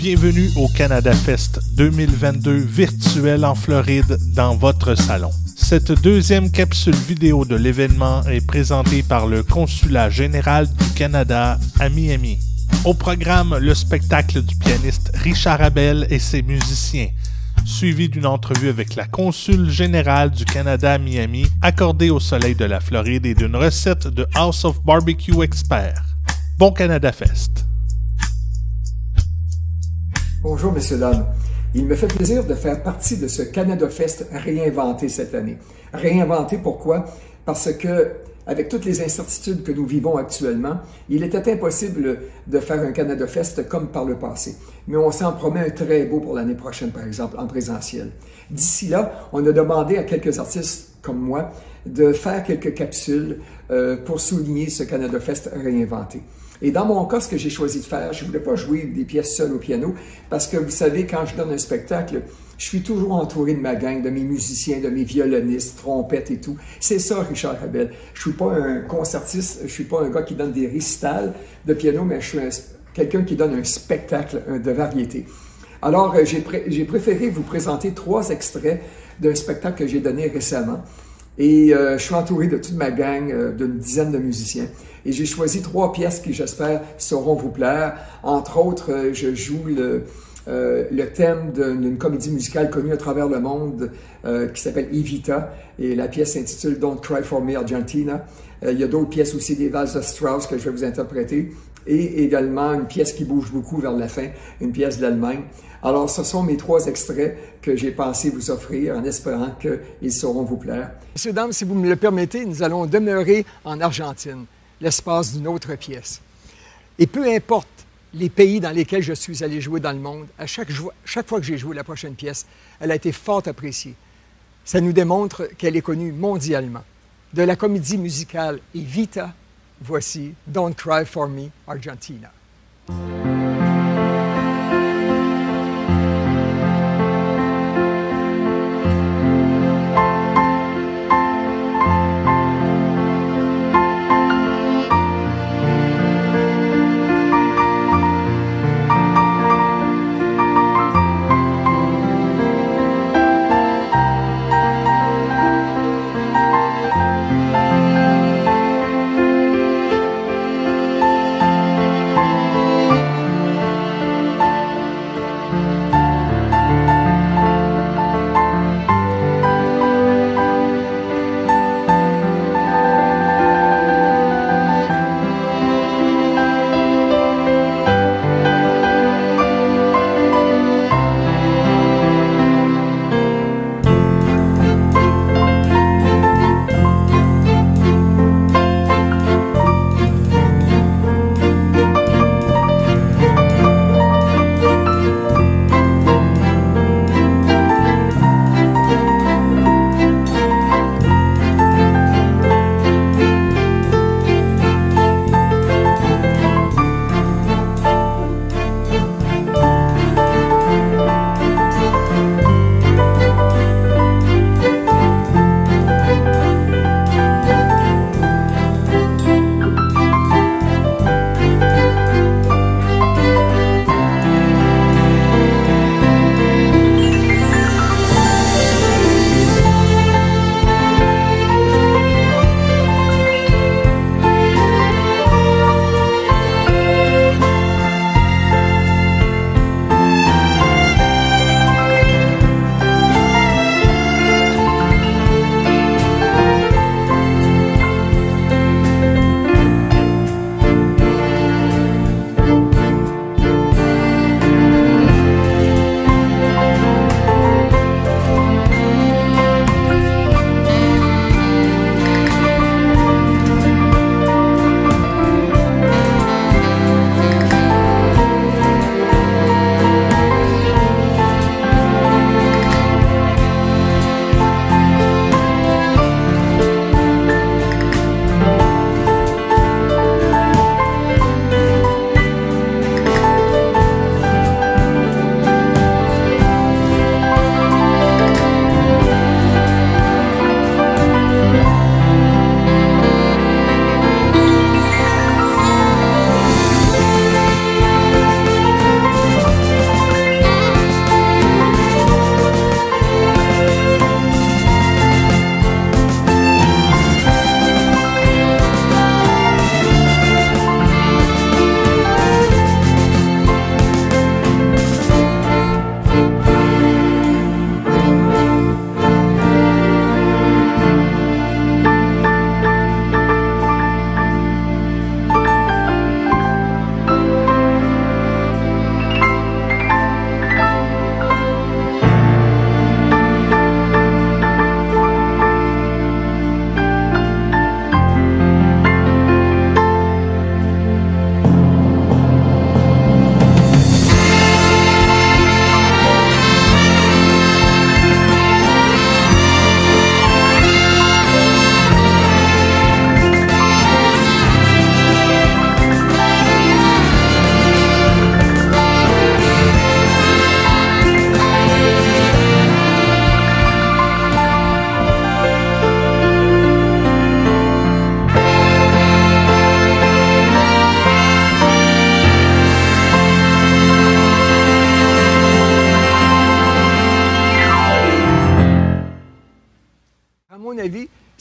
Bienvenue au Canada Fest 2022 virtuel en Floride dans votre salon. Cette deuxième capsule vidéo de l'événement est présentée par le Consulat général du Canada à Miami. Au programme, le spectacle du pianiste Richard Abel et ses musiciens, suivi d'une entrevue avec la consule générale du Canada à Miami, accordée au soleil de la Floride et d'une recette de House of Barbecue Expert. Bon Canada Fest! Bonjour, messieurs, dames. Il me fait plaisir de faire partie de ce Canada Fest réinventé cette année. Réinventé, pourquoi? Parce que, avec toutes les incertitudes que nous vivons actuellement, il était impossible de faire un Canada Fest comme par le passé. Mais on s'en promet un très beau pour l'année prochaine, par exemple, en présentiel. D'ici là, on a demandé à quelques artistes comme moi de faire quelques capsules pour souligner ce Canada Fest réinventé. Et dans mon cas, ce que j'ai choisi de faire, je ne voulais pas jouer des pièces seules au piano, parce que vous savez, quand je donne un spectacle, je suis toujours entouré de ma gang, de mes musiciens, de mes violonistes, trompettes et tout. C'est ça, Richard Abel. Je suis pas un concertiste, je suis pas un gars qui donne des récitals de piano, mais je suis quelqu'un qui donne un spectacle de variété. Alors, j'ai préféré vous présenter 3 extraits d'un spectacle que j'ai donné récemment. Et je suis entouré de toute ma gang, d'une dizaine de musiciens. Et j'ai choisi 3 pièces qui, j'espère, sauront vous plaire. Entre autres, je joue le thème d'une comédie musicale connue à travers le monde qui s'appelle Evita. Et la pièce s'intitule Don't Cry for Me, Argentina. Il y a d'autres pièces aussi, des valses de Strauss que je vais vous interpréter. Et également une pièce qui bouge beaucoup vers la fin, une pièce d'Allemagne. Alors, ce sont mes 3 extraits que j'ai pensé vous offrir en espérant qu'ils sauront vous plaire. Messieurs, dames, si vous me le permettez, nous allons demeurer en Argentine, l'espace d'une autre pièce. Et peu importe les pays dans lesquels je suis allé jouer dans le monde, à chaque fois que j'ai joué la prochaine pièce, elle a été fort appréciée. Ça nous démontre qu'elle est connue mondialement. De la comédie musicale Evita, voici Don't Cry for Me, Argentina.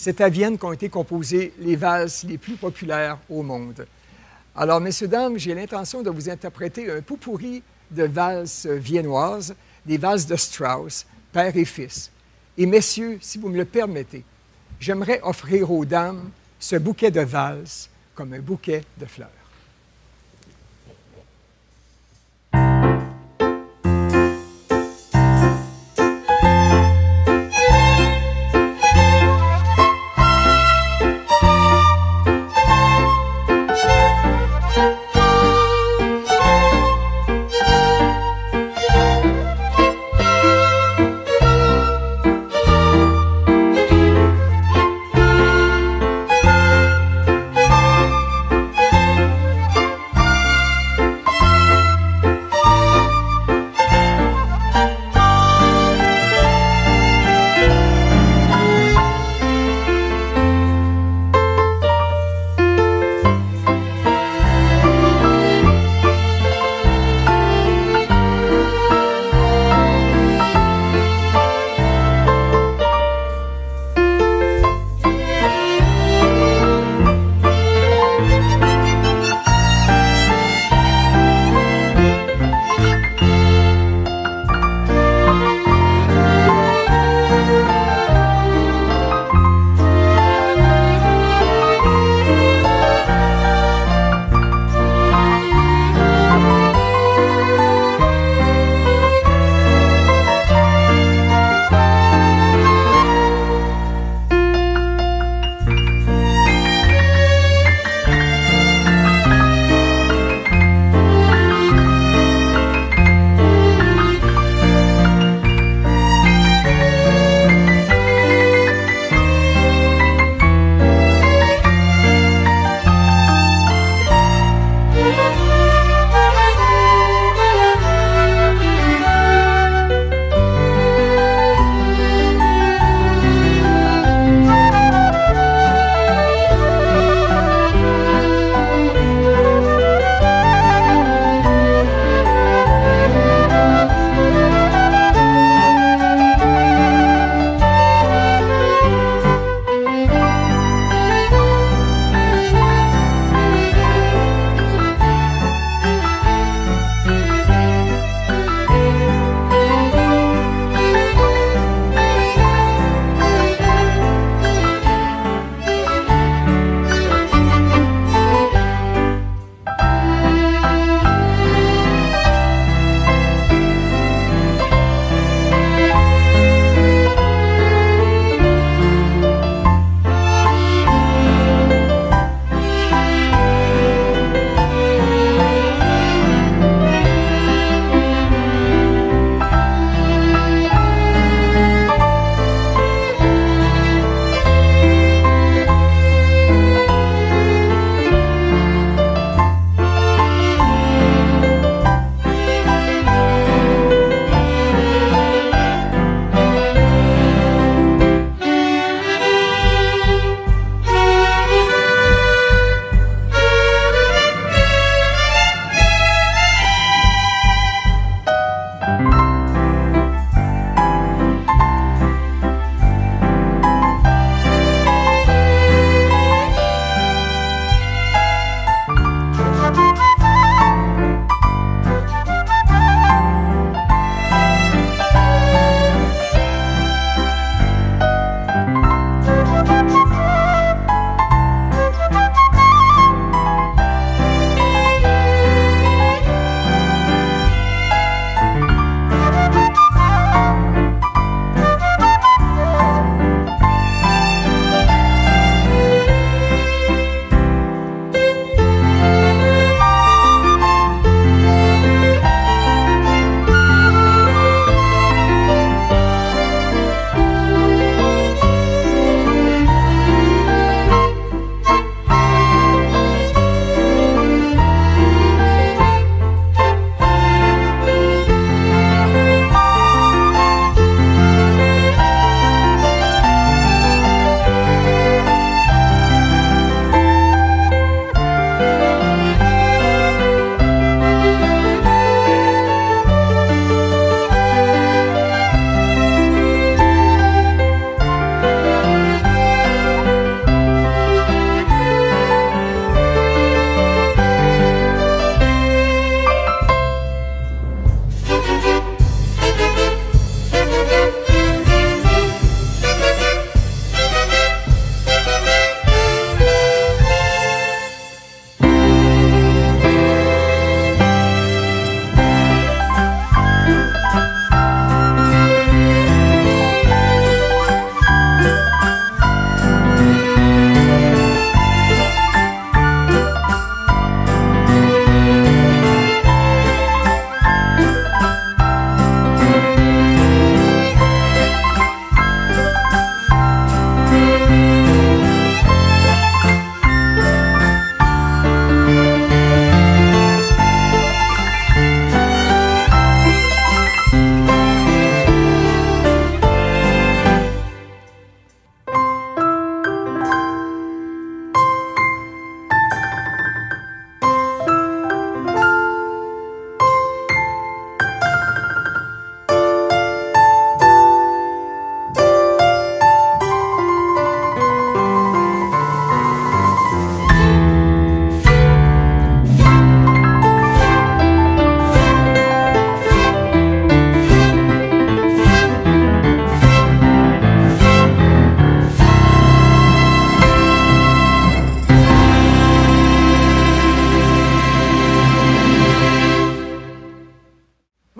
C'est à Vienne qu'ont été composées les valses les plus populaires au monde. Alors, messieurs, dames, j'ai l'intention de vous interpréter un pot-pourri de valses viennoises, des valses de Strauss, père et fils. Et messieurs, si vous me le permettez, j'aimerais offrir aux dames ce bouquet de valses comme un bouquet de fleurs.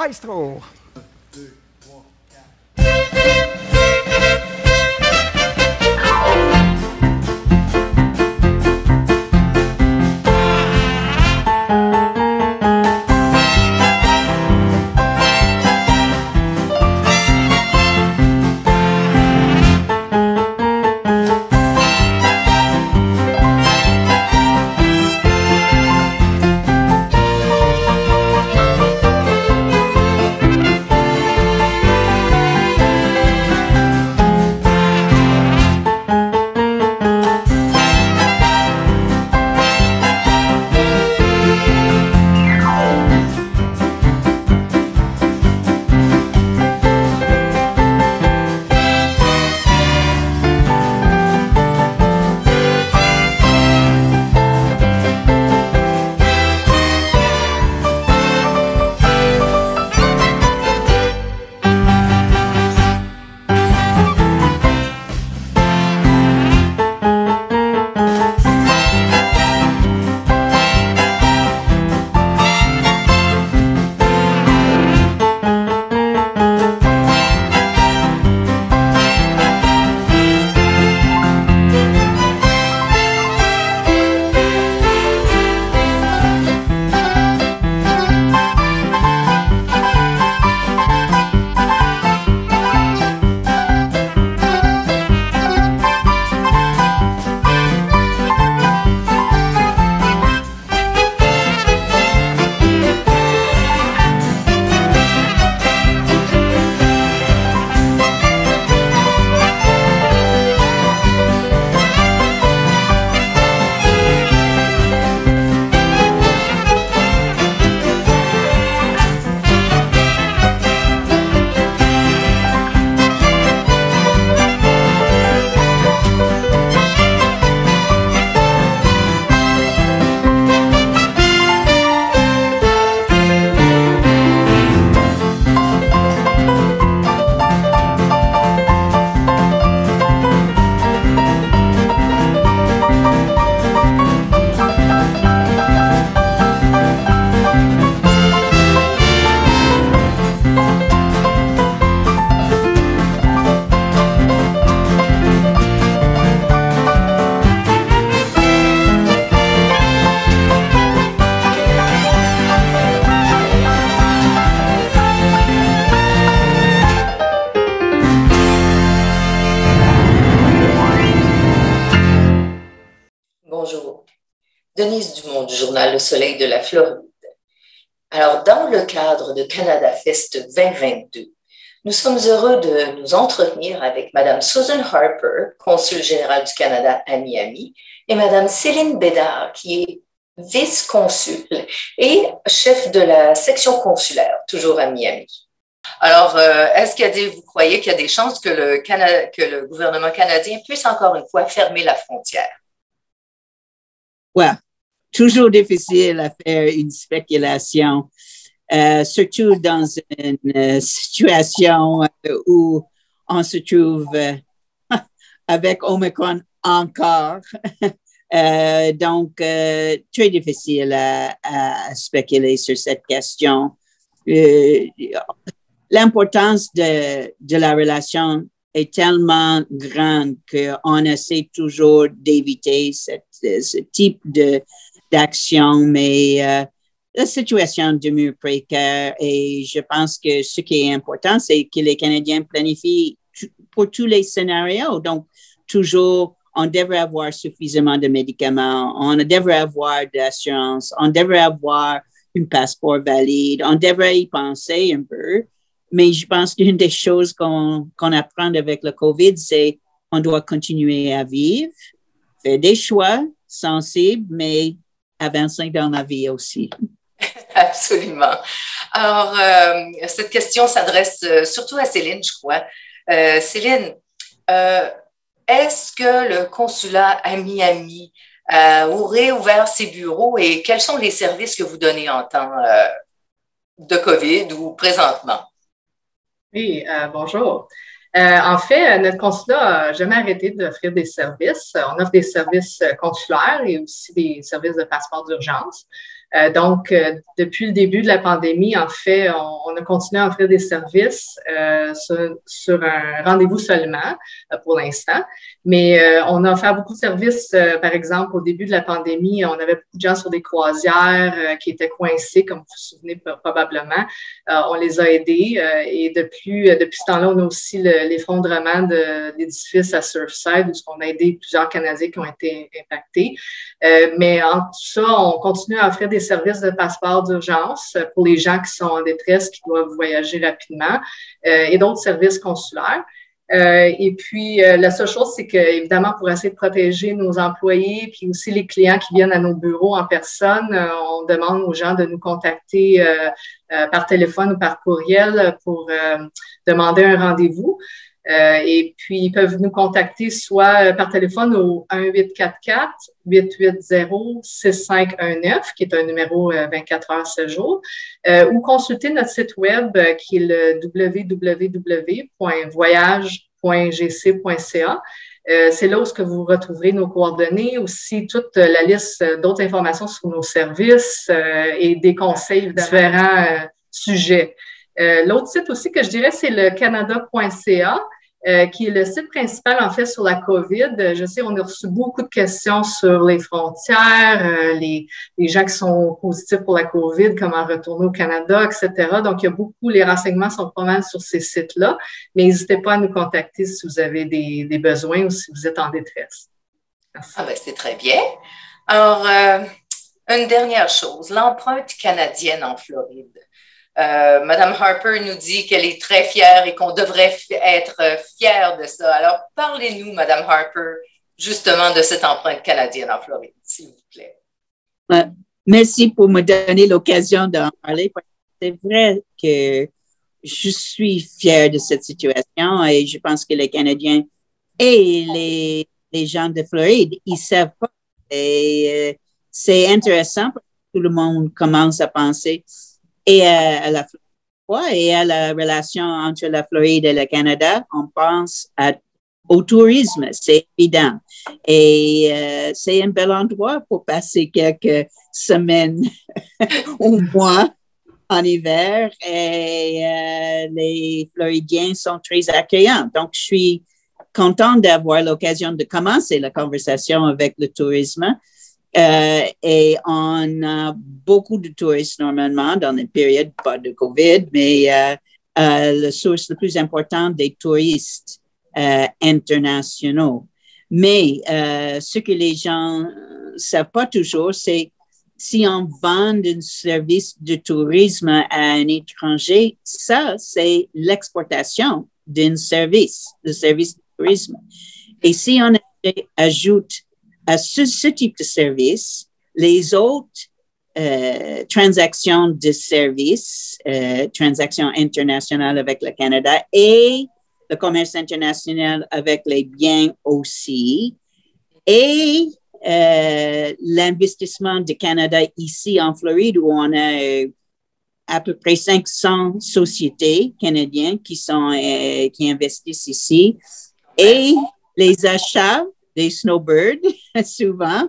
Maestro! Denise Dumont du journal Le Soleil de la Floride. Alors, dans le cadre de Canada Fest 2022, nous sommes heureux de nous entretenir avec Mme Susan Harper, consul général du Canada à Miami, et Mme Céline Bédard, qui est vice-consul et chef de la section consulaire, toujours à Miami. Alors, vous croyez qu'il y a des chances que le gouvernement canadien puisse encore une fois fermer la frontière? Ouais, toujours difficile à faire une spéculation, surtout dans une situation où on se trouve avec Omicron encore. Donc, très difficile à spéculer sur cette question. L'importance de la relation est tellement grande qu'on essaie toujours d'éviter ce type d'action, mais la situation demeure précaire et je pense que ce qui est important, c'est que les Canadiens planifient pour tous les scénarios. Donc, toujours, on devrait avoir suffisamment de médicaments, on devrait avoir d'assurance, on devrait avoir un passeport valide, on devrait y penser un peu. Mais je pense qu'une des choses qu'on apprend avec le COVID, c'est qu'on doit continuer à vivre, faire des choix sensibles, mais avancer dans la vie aussi. Absolument. Alors, cette question s'adresse surtout à Céline, je crois. Céline, est-ce que le consulat à Miami aurait ouvert ses bureaux et quels sont les services que vous donnez en temps de COVID ou présentement? Oui, bonjour. En fait, notre consulat n'a jamais arrêté d'offrir des services. On offre des services consulaires et aussi des services de passeport d'urgence. Donc, depuis le début de la pandémie, en fait, on a continué à offrir des services sur un rendez-vous seulement pour l'instant. Mais on a offert beaucoup de services. Par exemple, au début de la pandémie, on avait beaucoup de gens sur des croisières qui étaient coincés, comme vous vous souvenez probablement. On les a aidés et depuis ce temps-là, on a aussi l'effondrement de l'édifice à Surfside où on a aidé plusieurs Canadiens qui ont été impactés. Mais en tout ça, on continue à offrir des services de passeport d'urgence pour les gens qui sont en détresse, qui doivent voyager rapidement et d'autres services consulaires. Et puis, la seule chose, c'est qu'évidemment, pour essayer de protéger nos employés, puis aussi les clients qui viennent à nos bureaux en personne, on demande aux gens de nous contacter par téléphone ou par courriel pour demander un rendez-vous. Et puis, ils peuvent nous contacter soit par téléphone au 1-844-880-6519, qui est un numéro 24 heures, 7 jours, ou consulter notre site web qui est le www.voyage.gc.ca. C'est là où vous retrouverez nos coordonnées, aussi toute la liste d'autres informations sur nos services et des conseils différents sujets. L'autre site aussi que je dirais, c'est le canada.ca, qui est le site principal, en fait, sur la COVID. Je sais, on a reçu beaucoup de questions sur les frontières, les gens qui sont positifs pour la COVID, comment retourner au Canada, etc. Donc, il y a beaucoup, les renseignements sont pas mal sur ces sites-là, mais n'hésitez pas à nous contacter si vous avez des besoins ou si vous êtes en détresse. Merci. Ah ben, c'est très bien. Alors, une dernière chose, l'empreinte canadienne en Floride. Madame Harper nous dit qu'elle est très fière et qu'on devrait être fière de ça. Alors, parlez-nous, Madame Harper, justement de cette empreinte canadienne en Floride, s'il vous plaît. Merci pour me donner l'occasion d'en parler. C'est vrai que je suis fière de cette situation et je pense que les Canadiens et les gens de Floride, ils savent pas. Et c'est intéressant parce que tout le monde commence à penser et à la Floride et à la relation entre la Floride et le Canada. On pense au tourisme, c'est évident. Et c'est un bel endroit pour passer quelques semaines ou mois en hiver. Et les Floridiens sont très accueillants. Donc, je suis contente d'avoir l'occasion de commencer la conversation avec le tourisme. Et on a beaucoup de touristes normalement dans les périodes, pas de COVID, mais la source la plus importante des touristes internationaux. Mais ce que les gens ne savent pas toujours, c'est si on vend un service de tourisme à un étranger, ça, c'est l'exportation d'un service, le service de tourisme. Et si on ajoute à ce type de service, les autres transactions de services, transactions internationales avec le Canada et le commerce international avec les biens aussi, et l'investissement du Canada ici en Floride où on a à peu près 500 sociétés canadiennes qui investissent ici, et les achats des snowbirds, souvent,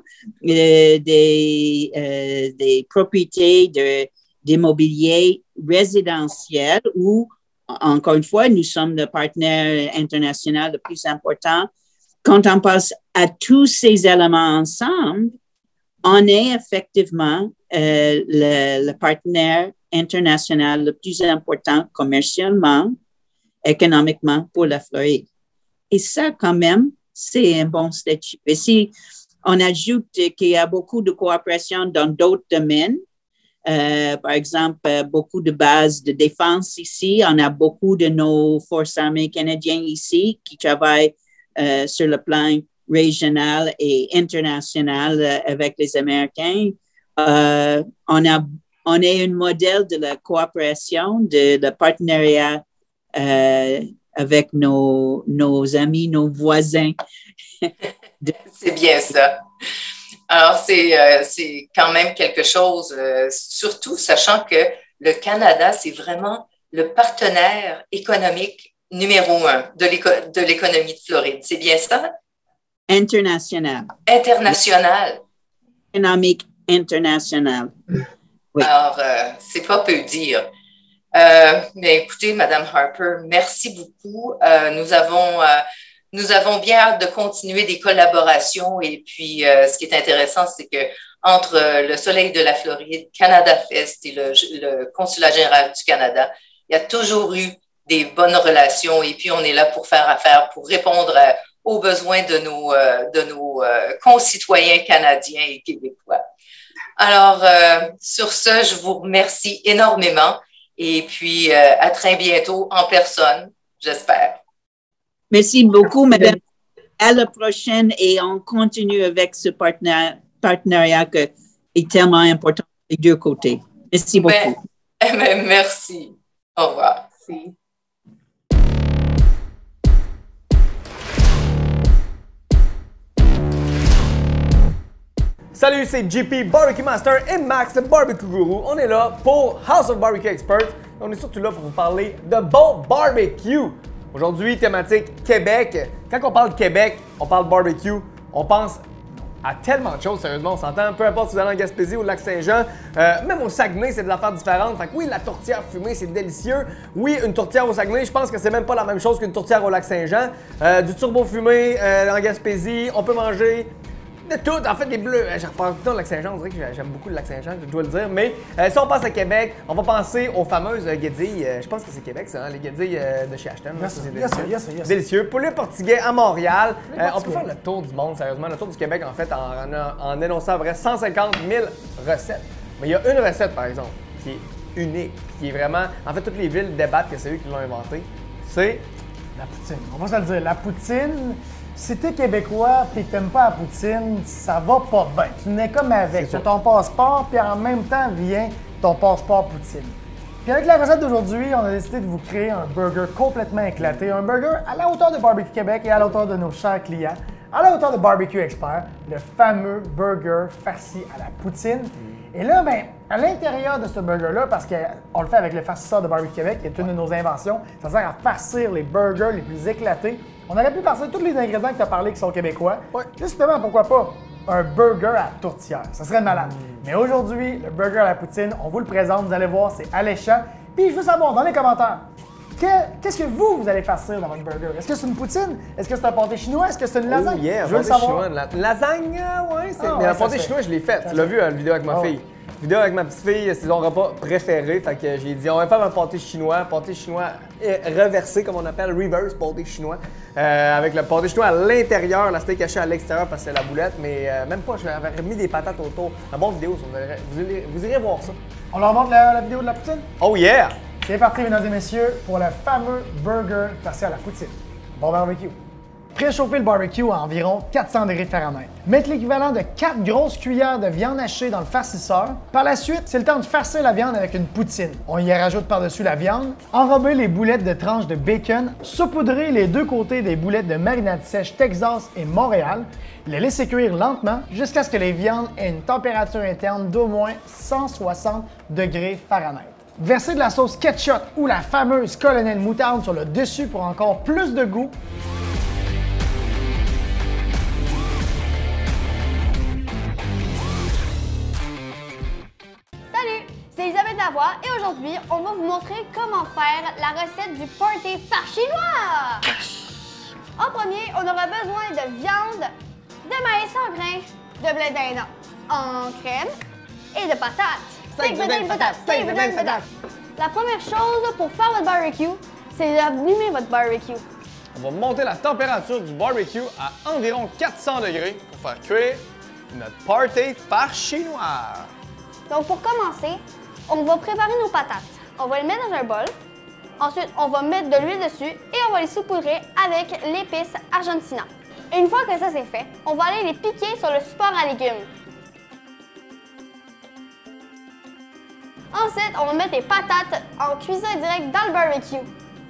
des propriétés d'immobilier résidentiel où, encore une fois, nous sommes le partenaire international le plus important. Quand on passe à tous ces éléments ensemble, on est effectivement le partenaire international le plus important commercialement, économiquement pour la Floride. Et ça, quand même, c'est un bon statut. Et si on ajoute qu'il y a beaucoup de coopération dans d'autres domaines, par exemple, beaucoup de bases de défense ici, on a beaucoup de nos forces armées canadiennes ici qui travaillent sur le plan régional et international avec les Américains. On est un modèle de la coopération, de partenariat avec nos amis, nos voisins. C'est bien ça. Alors, c'est quand même quelque chose, surtout sachant que le Canada, c'est vraiment le partenaire économique numéro 1 de l'économie de Floride. C'est bien ça? International. International. Économique international. Oui. Alors, c'est pas peu dire. Mais écoutez, Madame Harper, merci beaucoup. Nous avons bien hâte de continuer des collaborations. Et puis, ce qui est intéressant, c'est que entre le Soleil de la Floride, Canada Fest et le Consulat général du Canada, il y a toujours eu des bonnes relations. Et puis, on est là pour faire affaire, pour répondre aux besoins de nos concitoyens canadiens et québécois. Alors, sur ce, je vous remercie énormément. Et puis, à très bientôt en personne, j'espère. Merci beaucoup, Madame. À la prochaine et on continue avec ce partenariat qui est tellement important des deux côtés. Merci beaucoup. Merci. Au revoir. Merci. Salut, c'est JP Barbecue Master et Max, le Barbecue Guru. On est là pour House of Barbecue Experts. On est surtout là pour vous parler de bon barbecue. Aujourd'hui, thématique Québec. Quand on parle de Québec, on parle barbecue, on pense à tellement de choses, sérieusement, on s'entend. Peu importe si vous allez en Gaspésie ou au Lac-Saint-Jean, même au Saguenay, c'est des affaires différentes. Fait que oui, la tourtière fumée, c'est délicieux. Oui, une tourtière au Saguenay, je pense que c'est même pas la même chose qu'une tourtière au Lac-Saint-Jean. Du turbo fumé en Gaspésie, on peut manger de tout. En fait, les bleus, je reparle tout le temps au Lac-Saint-Jean, on dirait que j'aime beaucoup le Lac-Saint-Jean, je dois le dire. Mais si on passe à Québec, on va penser aux fameuses guédilles. Je pense que c'est Québec, ça, hein, les guédilles de chez Ashton. Yes. Délicieux. Poulet portugais à Montréal. On peut faire le tour du monde, sérieusement. Le tour du Québec, en fait, en énonçant vrai 150 000 recettes. Mais il y a une recette, par exemple, qui est unique, qui est vraiment. En fait, toutes les villes débattent que c'est eux qui l'ont inventé. C'est la poutine. On va se le dire. La poutine. Si t'es québécois et que t'aimes pas la poutine, ça va pas bien. Tu n'es comme avec. Tu as ton passeport, puis en même temps vient ton passeport poutine. Puis avec la recette d'aujourd'hui, on a décidé de vous créer un burger complètement éclaté. Un burger à la hauteur de Barbecue Québec et à la hauteur de nos chers clients. À la hauteur de Barbecue Expert, le fameux burger farci à la poutine. Et là, ben, à l'intérieur de ce burger-là, parce qu'on le fait avec le farcisseur de Barbecue Québec, qui est une de nos inventions, ça sert à farcir les burgers les plus éclatés. On aurait pu farcir tous les ingrédients que tu as parlé qui sont québécois. Ouais. Justement, pourquoi pas un burger à la tourtière? Ça serait malade. Mais aujourd'hui, le burger à la poutine, on vous le présente, vous allez voir, c'est alléchant. Puis je veux savoir dans les commentaires, qu'est-ce que vous allez farcir dans votre burger? Est-ce que c'est une poutine? Est-ce que c'est un pâté chinois? Est-ce que c'est une lasagne? Oh yeah, je veux le savoir. Lasagne, ouais, c'est. Mais le pâté chinois, je l'ai fait. Tu l'as vu à la vidéo avec ma fille. Vidéo avec ma petite fille, c'est son repas préféré. Fait que j'ai dit, on va faire un pâté chinois reversé, comme on appelle, reverse pâté chinois. Avec le pâté chinois à l'intérieur, la steak hachée à l'extérieur parce que c'est la boulette, mais même pas, j'avais mis des patates autour. La bonne vidéo, vous irez voir ça. On leur montre la vidéo de la poutine? Oh yeah! C'est parti, mesdames et messieurs, pour le fameux burger farci à la poutine. Bon barbecue. Préchauffez le barbecue à environ 400 degrés Fahrenheit. Mettez l'équivalent de 4 grosses cuillères de viande hachée dans le farcisseur. Par la suite, c'est le temps de farcir la viande avec une poutine. On y rajoute par-dessus la viande, enrober les boulettes de tranches de bacon, saupoudrer les deux côtés des boulettes de marinade sèche Texas et Montréal, les laisser cuire lentement jusqu'à ce que les viandes aient une température interne d'au moins 160 degrés Fahrenheit. Versez de la sauce ketchup ou la fameuse colonel moutarde sur le dessus pour encore plus de goût. Salut, c'est Elisabeth Lavoie et aujourd'hui, on va vous montrer comment faire la recette du pâté farchinois. En premier, on aura besoin de viande, de maïs en grains, de blé d'Inde en crème et de patates. Steak, vedin, patate, steak, vedin, patate. La première chose pour faire votre barbecue, c'est d'allumer votre barbecue. On va monter la température du barbecue à environ 400 degrés pour faire cuire notre pâté farchinois. Donc pour commencer, on va préparer nos patates. On va les mettre dans un bol. Ensuite, on va mettre de l'huile dessus et on va les saupoudrer avec l'épice Argentina. Et une fois que ça c'est fait, on va aller les piquer sur le support à légumes. Ensuite, on va mettre les patates en cuisson direct dans le barbecue.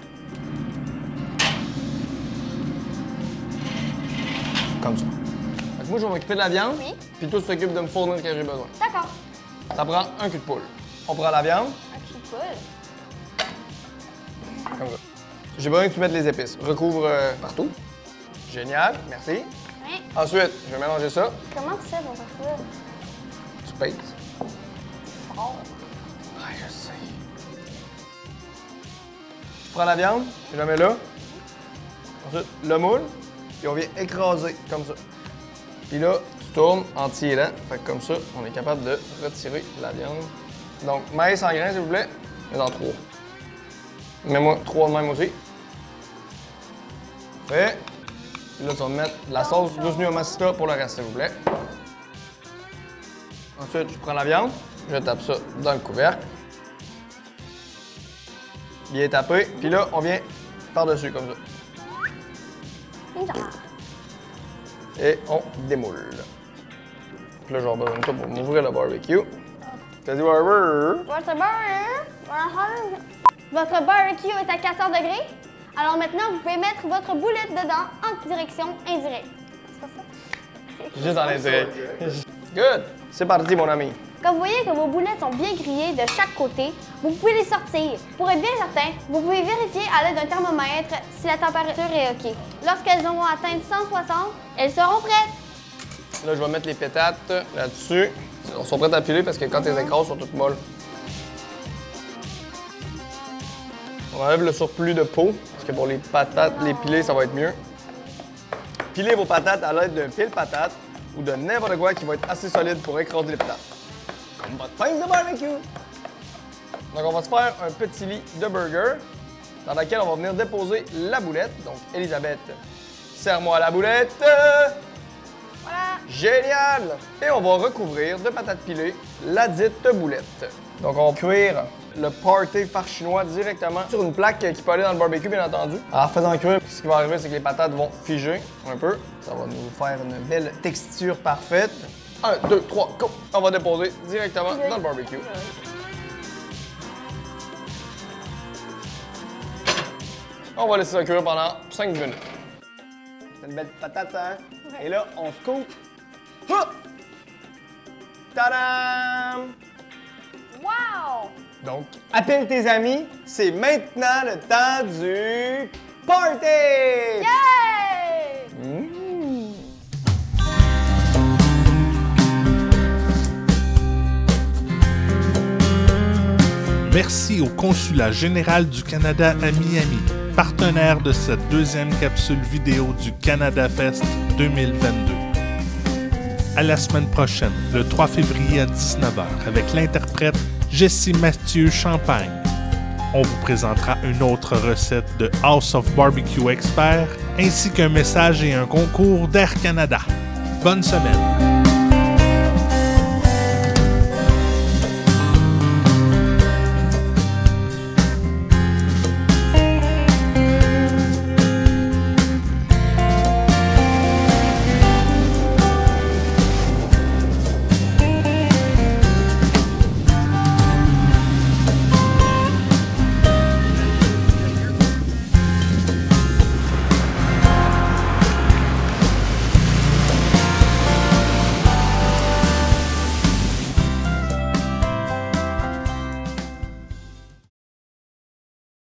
Comme ça. Donc moi, je vais m'occuper de la viande, puis toi, tu t'occupes de me fournir ce que j'ai besoin. D'accord. Ça prend un cul de poule. On prend la viande. Un cul de poule. Comme ça. J'ai besoin que tu mettes les épices. Recouvre partout. Génial, merci. Oui. Ensuite, je vais mélanger ça. Comment tu fais pour faire ça? Tu pèse. Ouais, je sais. Je prends la viande, je la mets là. Ensuite, le moule, puis on vient écraser comme ça. Puis là, tu tournes en tirant. Fait que comme ça, on est capable de retirer la viande. Donc, maïs en grains, s'il vous plaît. Mais dans 3. Mets-moi 3 de même aussi. Fait. Puis là, tu vas mettre la sauce douce nuit au masita pour le reste, s'il vous plaît. Ensuite, je prends la viande. Je tape ça dans le couvercle. Bien tapé. Puis là, on vient par-dessus comme ça. Et on démoule. Puis là, j'aurai besoin de ça pour m'ouvrir le barbecue. T'as dit barbecue? Votre barbecue est à 400 degrés. Alors maintenant, vous pouvez mettre votre boulette dedans en direction indirecte. C'est pas ça? Juste en indirect. Good! C'est parti, mon ami. Quand vous voyez que vos boulettes sont bien grillées de chaque côté, vous pouvez les sortir. Pour être bien certain, vous pouvez vérifier à l'aide d'un thermomètre si la température est OK. Lorsqu'elles auront atteint 160, elles seront prêtes. Là, je vais mettre les pétates là-dessus. Elles sont prêtes à piler parce que quand elles écrasent, elles sont toutes molles. On enlève le surplus de peau parce que pour les patates, les piler, ça va être mieux. Pilez vos patates à l'aide d'un pile-patate ou de n'importe quoi qui va être assez solide pour écraser les patates. Comme votre pince de barbecue. Donc, on va se faire un petit lit de burger dans lequel on va venir déposer la boulette. Donc, Elisabeth, serre-moi la boulette. Voilà. Génial! Et on va recouvrir de patates pilées la dite boulette. Donc, on va cuire le party phare chinois directement sur une plaque qui peut aller dans le barbecue, bien entendu. En faisant cuire, ce qui va arriver, c'est que les patates vont figer un peu. Ça va nous faire une belle texture parfaite. 1, 2, 3, go! On va déposer directement dans le barbecue. On va laisser ça cuire pendant 5 minutes. C'est une belle patate, hein? Et là, on se coupe. Tadam! Wow! Donc, appelle tes amis, c'est maintenant le temps du party! Yay! Merci au Consulat général du Canada à Miami, partenaire de cette deuxième capsule vidéo du Canada Fest 2022. À la semaine prochaine, le 3 février à 19h, avec l'interprète Jessie Mathieu Champagne. On vous présentera une autre recette de House of Barbecue Expert, ainsi qu'un message et un concours d'Air Canada. Bonne semaine!